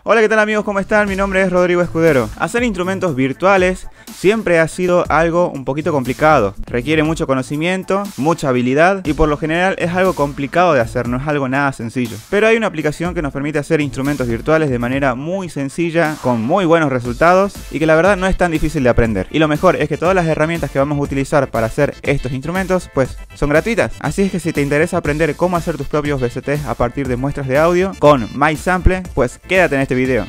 Hola, ¿qué tal amigos? ¿Cómo están? Mi nombre es Rodrigo Escudero. Hacer instrumentos virtuales siempre ha sido algo un poquito complicado. Requiere mucho conocimiento, mucha habilidad y por lo general es algo complicado de hacer, no es algo nada sencillo. Pero hay una aplicación que nos permite hacer instrumentos virtuales de manera muy sencilla, con muy buenos resultados y que la verdad no es tan difícil de aprender. Y lo mejor es que todas las herramientas que vamos a utilizar para hacer estos instrumentos pues son gratuitas. Así es que si te interesa aprender cómo hacer tus propios VSTs a partir de muestras de audio con MySample, pues quédate en este video.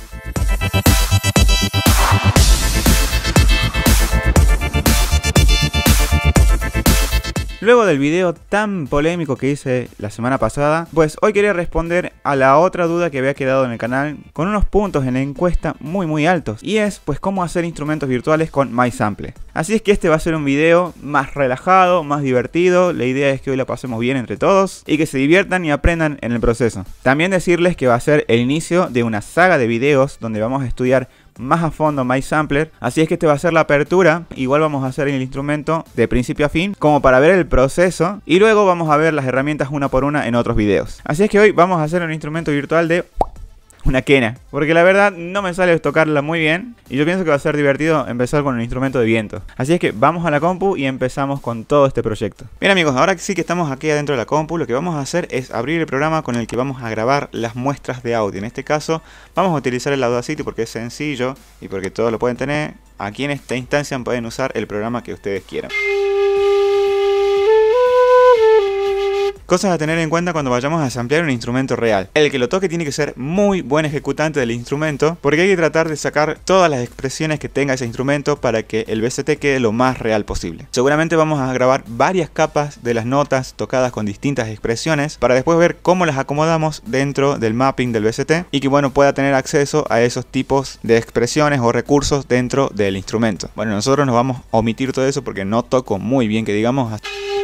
Luego del video tan polémico que hice la semana pasada, pues hoy quería responder a la otra duda que había quedado en el canal con unos puntos en la encuesta muy altos, y es pues cómo hacer instrumentos virtuales con MySample. Así es que este va a ser un video más relajado, más divertido. La idea es que hoy la pasemos bien entre todos y que se diviertan y aprendan en el proceso. También decirles que va a ser el inicio de una saga de videos donde vamos a estudiar más a fondo MySampler, así es que este va a ser la apertura. Igual vamos a hacer el instrumento de principio a fin como para ver el proceso y luego vamos a ver las herramientas una por una en otros videos. Así es que hoy vamos a hacer un instrumento virtual de una quena, porque la verdad no me sale tocarla muy bien y yo pienso que va a ser divertido empezar con un instrumento de viento. Así es que vamos a la compu y empezamos con todo este proyecto. Bien amigos, ahora sí que estamos aquí adentro de la compu, lo que vamos a hacer es abrir el programa con el que vamos a grabar las muestras de audio. En este caso vamos a utilizar el Audacity porque es sencillo y porque todos lo pueden tener. Aquí en esta instancia pueden usar el programa que ustedes quieran. Cosas a tener en cuenta cuando vayamos a samplear un instrumento real. El que lo toque tiene que ser muy buen ejecutante del instrumento, porque hay que tratar de sacar todas las expresiones que tenga ese instrumento para que el VST quede lo más real posible. Seguramente vamos a grabar varias capas de las notas tocadas con distintas expresiones para después ver cómo las acomodamos dentro del mapping del VST y que bueno, pueda tener acceso a esos tipos de expresiones o recursos dentro del instrumento. Bueno, nosotros nos vamos a omitir todo eso porque no toco muy bien que digamos.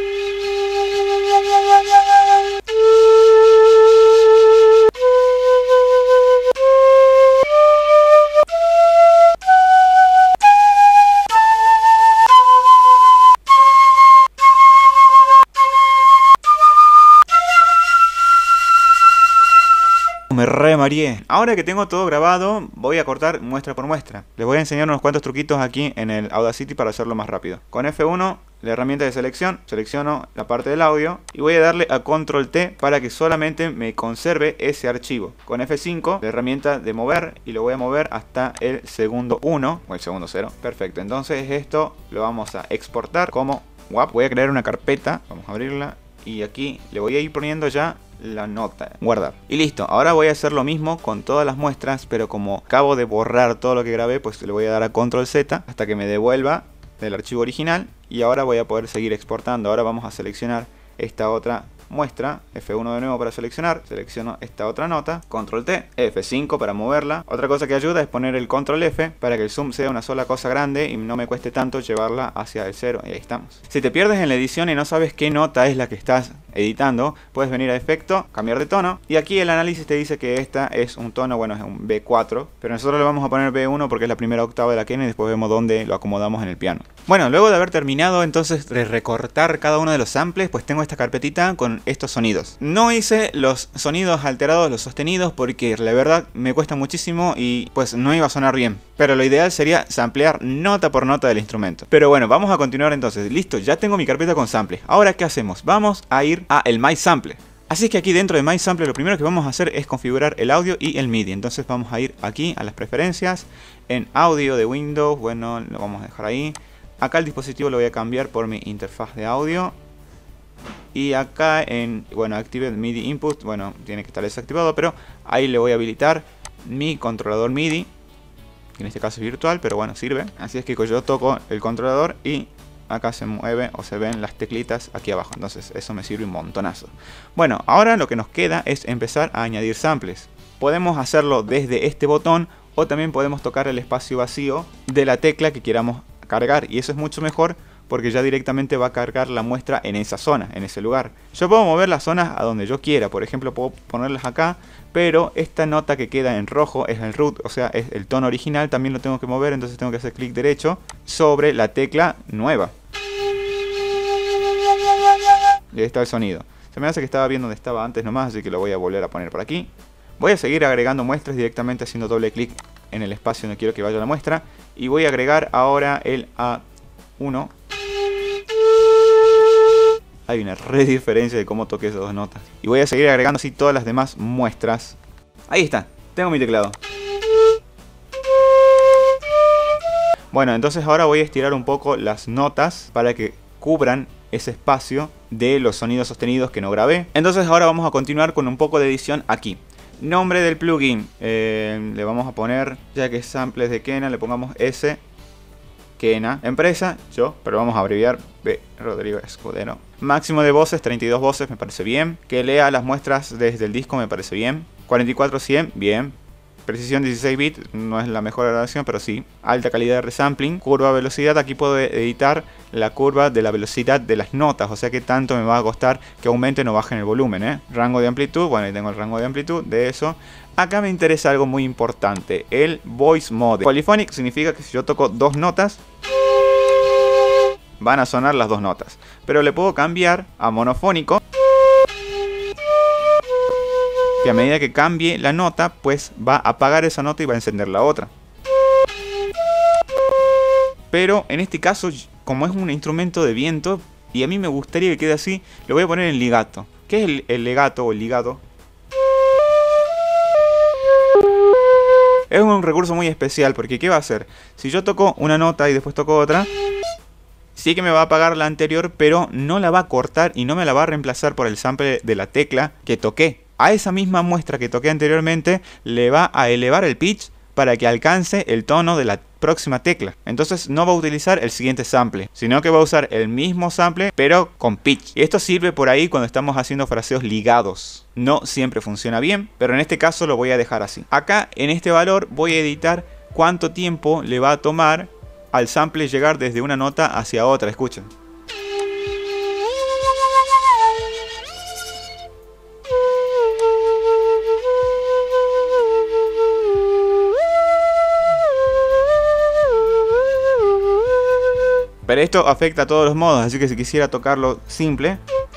Me re mareé. Ahora que tengo todo grabado, voy a cortar muestra por muestra. Les voy a enseñar unos cuantos truquitos aquí en el Audacity para hacerlo más rápido. Con F1, la herramienta de selección, selecciono la parte del audio y voy a darle a Control T para que solamente me conserve ese archivo. Con F5, la herramienta de mover, y lo voy a mover hasta el segundo 1 o el segundo 0. Perfecto, entonces esto lo vamos a exportar como WAP. Voy a crear una carpeta, vamos a abrirla y aquí le voy a ir poniendo ya la nota, guardar. Y listo, ahora voy a hacer lo mismo con todas las muestras, pero como acabo de borrar todo lo que grabé, pues le voy a dar a Control Z hasta que me devuelva del archivo original y ahora voy a poder seguir exportando. Ahora vamos a seleccionar esta otra muestra, F1 de nuevo para seleccionar, selecciono esta otra nota, Control T, F5 para moverla. Otra cosa que ayuda es poner el Control F para que el zoom sea una sola cosa grande y no me cueste tanto llevarla hacia el 0, y ahí estamos. Si te pierdes en la edición y no sabes qué nota es la que estás editando, puedes venir a efecto, cambiar de tono, y aquí el análisis te dice que esta es un tono, bueno, es un B4, pero nosotros le vamos a poner B1 porque es la primera octava de la quena y después vemos dónde lo acomodamos en el piano. Bueno, luego de haber terminado entonces de recortar cada uno de los samples, pues tengo esta carpetita con estos sonidos. No hice los sonidos alterados, los sostenidos, porque la verdad me cuesta muchísimo y pues no iba a sonar bien, pero lo ideal sería samplear nota por nota del instrumento. Pero bueno, vamos a continuar entonces. Listo, ya tengo mi carpeta con samples. Ahora, ¿qué hacemos? Vamos a ir a el MySample. Así es que aquí dentro de MySample lo primero que vamos a hacer es configurar el audio y el MIDI. Entonces vamos a ir aquí a las preferencias, en audio de Windows, bueno, lo vamos a dejar ahí. Acá el dispositivo lo voy a cambiar por mi interfaz de audio. Y acá en, bueno, Active MIDI Input, bueno, tiene que estar desactivado, pero ahí le voy a habilitar mi controlador MIDI, que en este caso es virtual, pero bueno, sirve. Así es que yo toco el controlador y acá se mueve o se ven las teclitas aquí abajo, entonces eso me sirve un montonazo. Bueno, ahora lo que nos queda es empezar a añadir samples. Podemos hacerlo desde este botón o también podemos tocar el espacio vacío de la tecla que queramos cargar, y eso es mucho mejor porque ya directamente va a cargar la muestra en esa zona, en ese lugar. Yo puedo mover las zonas a donde yo quiera, por ejemplo puedo ponerlas acá, pero esta nota que queda en rojo es el root, o sea es el tono original, también lo tengo que mover, entonces tengo que hacer clic derecho sobre la tecla nueva. Y ahí está el sonido. Se me hace que estaba bien donde estaba antes nomás, así que lo voy a volver a poner por aquí. Voy a seguir agregando muestras directamente haciendo doble clic en el espacio donde quiero que vaya la muestra. Y voy a agregar ahora el A1. Hay una re diferencia de cómo toqué esas dos notas. Y voy a seguir agregando así todas las demás muestras. Ahí está, tengo mi teclado. Bueno, entonces ahora voy a estirar un poco las notas para que cubran ese espacio de los sonidos sostenidos que no grabé. Entonces ahora vamos a continuar con un poco de edición aquí. Nombre del plugin, le vamos a poner, ya que es samples de Kena, le pongamos S Kena. Empresa, yo, pero vamos a abreviar B Rodrigo Escudero. Máximo de voces, 32 voces, me parece bien. Que lea las muestras desde el disco, me parece bien. 44-100, bien. Precisión 16 bits, no es la mejor grabación, pero sí. Alta calidad de resampling. Curva velocidad, aquí puedo editar la curva de la velocidad de las notas, o sea que tanto me va a costar que aumente o baje en el volumen, Rango de amplitud, bueno, ahí tengo el rango de amplitud de eso. Acá me interesa algo muy importante, el voice mode. Polyphonic significa que si yo toco dos notas, van a sonar las dos notas. Pero le puedo cambiar a monofónico, que a medida que cambie la nota, pues va a apagar esa nota y va a encender la otra. Pero en este caso, como es un instrumento de viento, y a mí me gustaría que quede así, lo voy a poner en legato. ¿Qué es el legato o el ligado? Es un recurso muy especial porque ¿qué va a hacer? Si yo toco una nota y después toco otra, sí que me va a apagar la anterior, pero no la va a cortar y no me la va a reemplazar por el sample de la tecla que toqué. A esa misma muestra que toqué anteriormente le va a elevar el pitch para que alcance el tono de la próxima tecla. Entonces no va a utilizar el siguiente sample, sino que va a usar el mismo sample pero con pitch. Y esto sirve por ahí cuando estamos haciendo fraseos ligados. No siempre funciona bien, pero en este caso lo voy a dejar así. Acá en este valor voy a editar cuánto tiempo le va a tomar al sample llegar desde una nota hacia otra. Escuchen. Pero esto afecta a todos los modos, así que si quisiera tocarlo simple,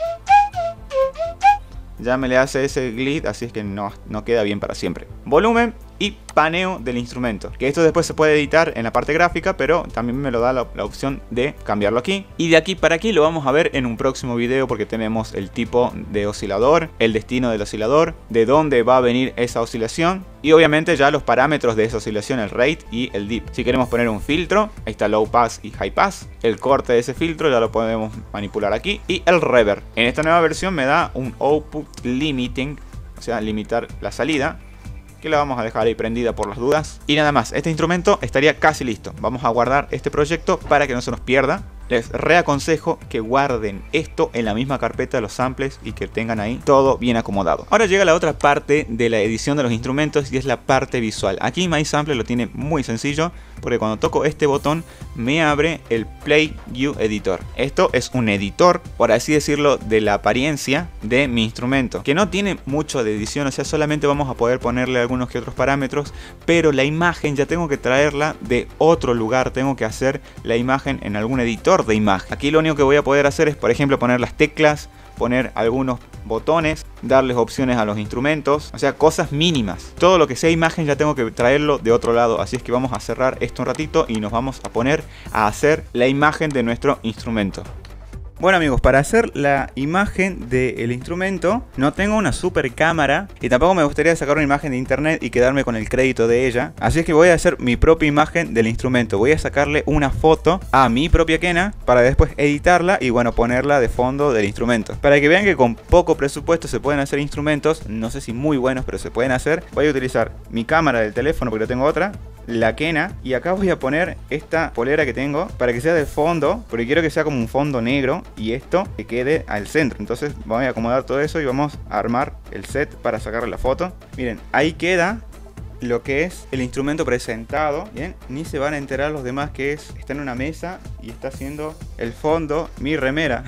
ya me le hace ese glitch, así es que no queda bien para siempre. Volumen y paneo del instrumento, que esto después se puede editar en la parte gráfica, pero también me lo da la opción de cambiarlo aquí. Y de aquí para aquí lo vamos a ver en un próximo video, porque tenemos el tipo de oscilador, el destino del oscilador, de dónde va a venir esa oscilación, y obviamente ya los parámetros de esa oscilación, el rate y el dip. Si queremos poner un filtro, ahí está low pass y high pass. El corte de ese filtro ya lo podemos manipular aquí. Y el reverb. En esta nueva versión me da un output limiting, o sea, limitar la salida, que la vamos a dejar ahí prendida por las dudas. Y nada más, este instrumento estaría casi listo. Vamos a guardar este proyecto para que no se nos pierda. Les reaconsejo que guarden esto en la misma carpeta de los samples y que tengan ahí todo bien acomodado. Ahora llega la otra parte de la edición de los instrumentos y es la parte visual. Aquí MySampler lo tiene muy sencillo, porque cuando toco este botón me abre el Play View Editor. Esto es un editor, por así decirlo, de la apariencia de mi instrumento, que no tiene mucho de edición, o sea, solamente vamos a poder ponerle algunos que otros parámetros, pero la imagen ya tengo que traerla de otro lugar, tengo que hacer la imagen en algún editor de imagen. Aquí lo único que voy a poder hacer es, por ejemplo, poner las teclas, poner algunos botones, darles opciones a los instrumentos, o sea, cosas mínimas. Todo lo que sea imagen ya tengo que traerlo de otro lado, así es que vamos a cerrar esto un ratito y nos vamos a poner a hacer la imagen de nuestro instrumento. Bueno amigos, para hacer la imagen del instrumento no tengo una super cámara y tampoco me gustaría sacar una imagen de internet y quedarme con el crédito de ella. Así es que voy a hacer mi propia imagen del instrumento. Voy a sacarle una foto a mi propia Kena para después editarla y bueno, ponerla de fondo del instrumento. Para que vean que con poco presupuesto se pueden hacer instrumentos, no sé si muy buenos, pero se pueden hacer. Voy a utilizar mi cámara del teléfono porque no tengo otra, la Kena, y acá voy a poner esta polera que tengo para que sea de fondo, porque quiero que sea como un fondo negro y esto que quede al centro. Entonces voy a acomodar todo eso y vamos a armar el set para sacarle la foto. Miren, ahí queda lo que es el instrumento presentado. Bien, ni se van a enterar los demás que está en una mesa y está haciendo el fondo mi remera.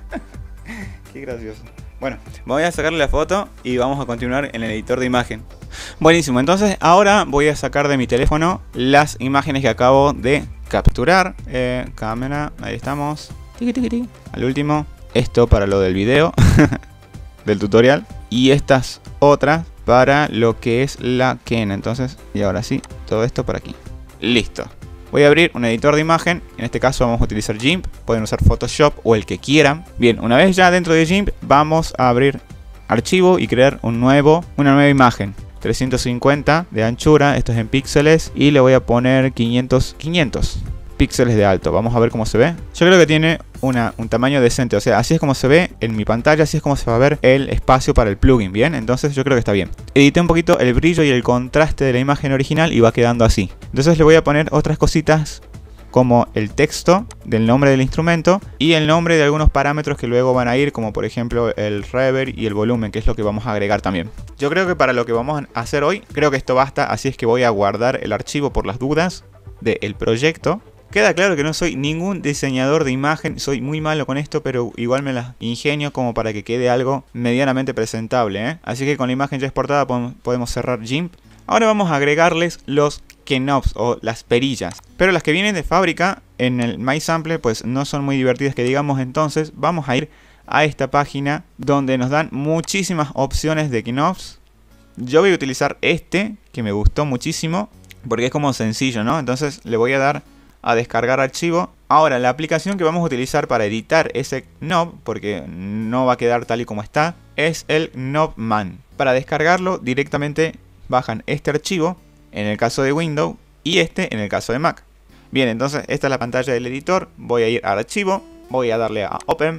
Qué gracioso. Bueno, voy a sacarle la foto y vamos a continuar en el editor de imagen. Buenísimo, entonces ahora voy a sacar de mi teléfono las imágenes que acabo de capturar. Cámara, ahí estamos. Al último, esto para lo del video del tutorial. Y estas otras para lo que es la Ken. Entonces, y ahora sí, todo esto por aquí. Listo. Voy a abrir un editor de imagen. En este caso vamos a utilizar GIMP. Pueden usar Photoshop o el que quieran. Bien, una vez ya dentro de GIMP, vamos a abrir archivo y crear una nueva imagen. 350 de anchura, esto es en píxeles, y le voy a poner 500 píxeles de alto. Vamos a ver cómo se ve. Yo creo que tiene un tamaño decente, o sea, así es como se ve en mi pantalla, así es como se va a ver el espacio para el plugin, ¿bien? Entonces yo creo que está bien. Edité un poquito el brillo y el contraste de la imagen original y va quedando así. Entonces le voy a poner otras cositas como el texto del nombre del instrumento y el nombre de algunos parámetros que luego van a ir, como por ejemplo el reverb y el volumen, que es lo que vamos a agregar también. Yo creo que para lo que vamos a hacer hoy, creo que esto basta, así es que voy a guardar el archivo por las dudas del proyecto. Queda claro que no soy ningún diseñador de imagen, soy muy malo con esto, pero igual me las ingenio como para que quede algo medianamente presentable, ¿eh? Así que con la imagen ya exportada podemos cerrar GIMP. Ahora vamos a agregarles los knobs o las perillas, pero las que vienen de fábrica en el MySample pues no son muy divertidas que digamos. Entonces vamos a ir a esta página donde nos dan muchísimas opciones de knobs. Yo voy a utilizar este que me gustó muchísimo porque es como sencillo, ¿no? Entonces le voy a dar a descargar archivo. Ahora la aplicación que vamos a utilizar para editar ese knob, porque no va a quedar tal y como está, es el Knobman. Para descargarlo directamente bajan este archivo en el caso de Windows y este en el caso de Mac. Bien, entonces esta es la pantalla del editor. Voy a ir al archivo, voy a darle a Open.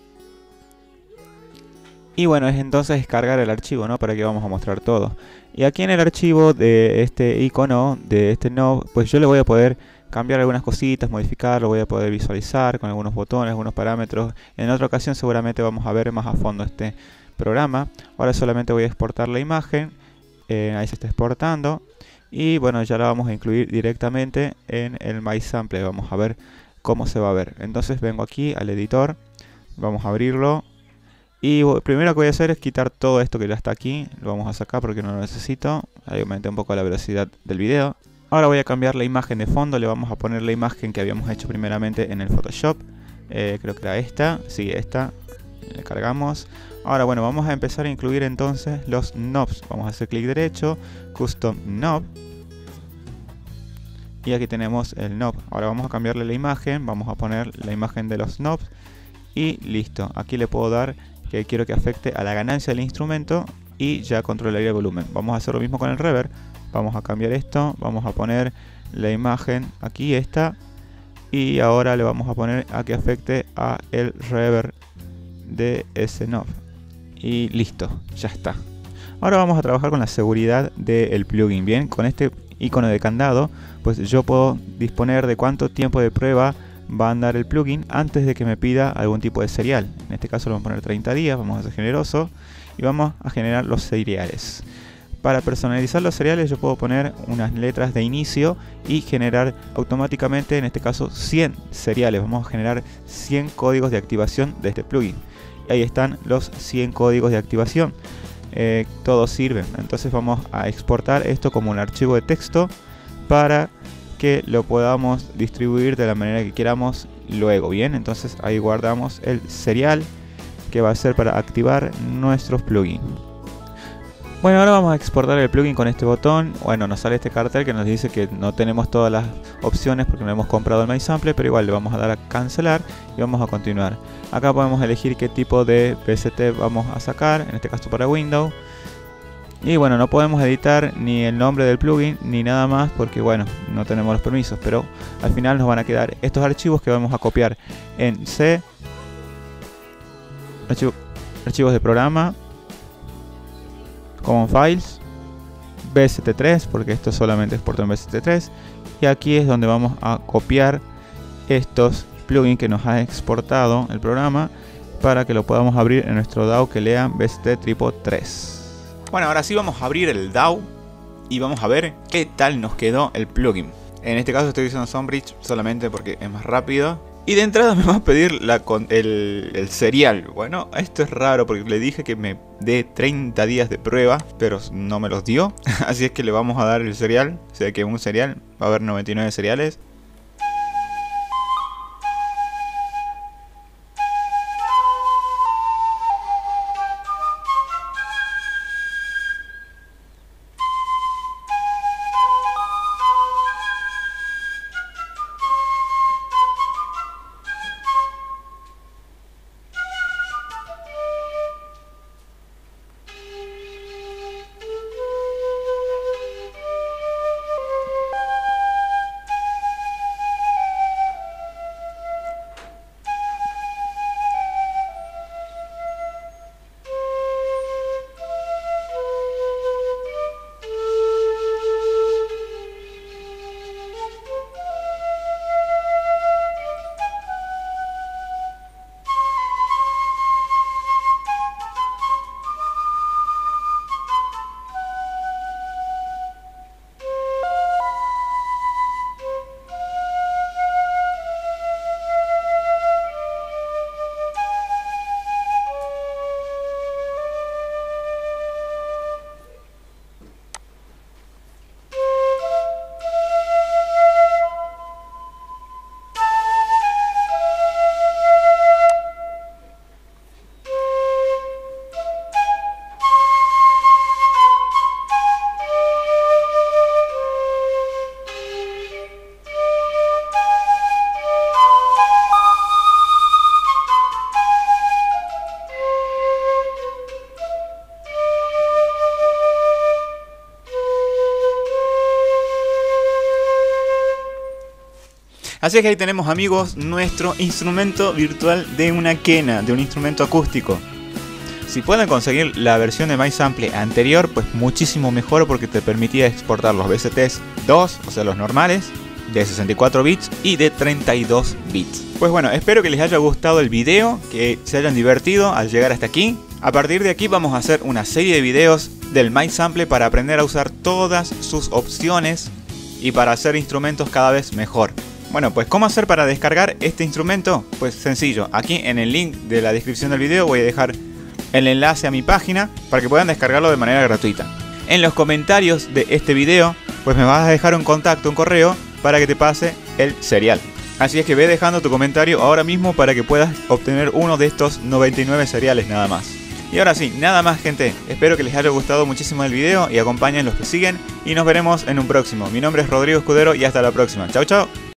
Y bueno, es entonces descargar el archivo, ¿no? Para que vamos a mostrar todo. Y aquí en el archivo de este icono, de este knob, pues yo le voy a poder cambiar algunas cositas, modificar, lo voy a poder visualizar con algunos botones, algunos parámetros. En otra ocasión seguramente vamos a ver más a fondo este programa. Ahora solamente voy a exportar la imagen. Ahí se está exportando. Y bueno, ya la vamos a incluir directamente en el MySample. Vamos a ver cómo se va a ver. Entonces vengo aquí al editor. Vamos a abrirlo. Y primero que voy a hacer es quitar todo esto que ya está aquí. Lo vamos a sacar porque no lo necesito. Ahí aumenté un poco la velocidad del video. Ahora voy a cambiar la imagen de fondo. Le vamos a poner la imagen que habíamos hecho primeramente en el Photoshop. Creo que era esta. Sí, esta. Le cargamos. Ahora bueno, vamos a empezar a incluir entonces los knobs. Vamos a hacer clic derecho, Custom Knob. Y aquí tenemos el knob. Ahora vamos a cambiarle la imagen. Vamos a poner la imagen de los knobs. Y listo. Aquí le puedo dar que quiero que afecte a la ganancia del instrumento. Y ya controlaría el volumen. Vamos a hacer lo mismo con el reverb. Vamos a cambiar esto. Vamos a poner la imagen aquí, esta. Y ahora le vamos a poner a que afecte a el reverb de ese knob. Y listo, ya está. Ahora vamos a trabajar con la seguridad del plugin. Bien, con este icono de candado, pues yo puedo disponer de cuánto tiempo de prueba va a andar el plugin antes de que me pida algún tipo de serial. En este caso lo vamos a poner 30 días, vamos a ser generosos y vamos a generar los seriales. Para personalizar los seriales yo puedo poner unas letras de inicio y generar automáticamente, en este caso, 100 seriales. Vamos a generar 100 códigos de activación de este plugin. Y ahí están los 100 códigos de activación. Todos sirven. Entonces vamos a exportar esto como un archivo de texto para que lo podamos distribuir de la manera que queramos luego. Bien, entonces ahí guardamos el serial que va a ser para activar nuestros plugins. Bueno, ahora vamos a exportar el plugin con este botón. Bueno, nos sale este cartel que nos dice que no tenemos todas las opciones porque no hemos comprado el MySample, pero igual le vamos a dar a cancelar y vamos a continuar. Acá podemos elegir qué tipo de VST vamos a sacar, en este caso para Windows. Y bueno, no podemos editar ni el nombre del plugin ni nada más porque bueno, no tenemos los permisos, pero al final nos van a quedar estos archivos que vamos a copiar en C, archivos de programa, Common Files, VST3, porque esto solamente exporta en VST3, y aquí es donde vamos a copiar estos plugins que nos ha exportado el programa para que lo podamos abrir en nuestro DAW que lea VST3. Bueno, ahora sí vamos a abrir el DAW y vamos a ver qué tal nos quedó el plugin. En este caso estoy usando Songbridge solamente porque es más rápido. Y de entrada me va a pedir el serial. Bueno, esto es raro porque le dije que me dé 30 días de prueba, pero no me los dio. Así es que le vamos a dar el serial. O sea que un serial, va a haber 99 seriales. Así que ahí tenemos, amigos, nuestro instrumento virtual de una quena, de un instrumento acústico. Si pueden conseguir la versión de MySample anterior, pues muchísimo mejor, porque te permitía exportar los VSTs 2, o sea los normales, de 64 bits y de 32 bits. Pues bueno, espero que les haya gustado el video, que se hayan divertido al llegar hasta aquí. A partir de aquí vamos a hacer una serie de videos del MySample para aprender a usar todas sus opciones y para hacer instrumentos cada vez mejor. Bueno, pues ¿cómo hacer para descargar este instrumento? Pues sencillo, aquí en el link de la descripción del video voy a dejar el enlace a mi página para que puedan descargarlo de manera gratuita. En los comentarios de este video, pues me vas a dejar un contacto, un correo, para que te pase el serial. Así es que ve dejando tu comentario ahora mismo para que puedas obtener uno de estos 99 seriales nada más. Y ahora sí, nada más, gente. Espero que les haya gustado muchísimo el video y acompañen los que siguen. Y nos veremos en un próximo. Mi nombre es Rodrigo Escudero y hasta la próxima. Chau, chau.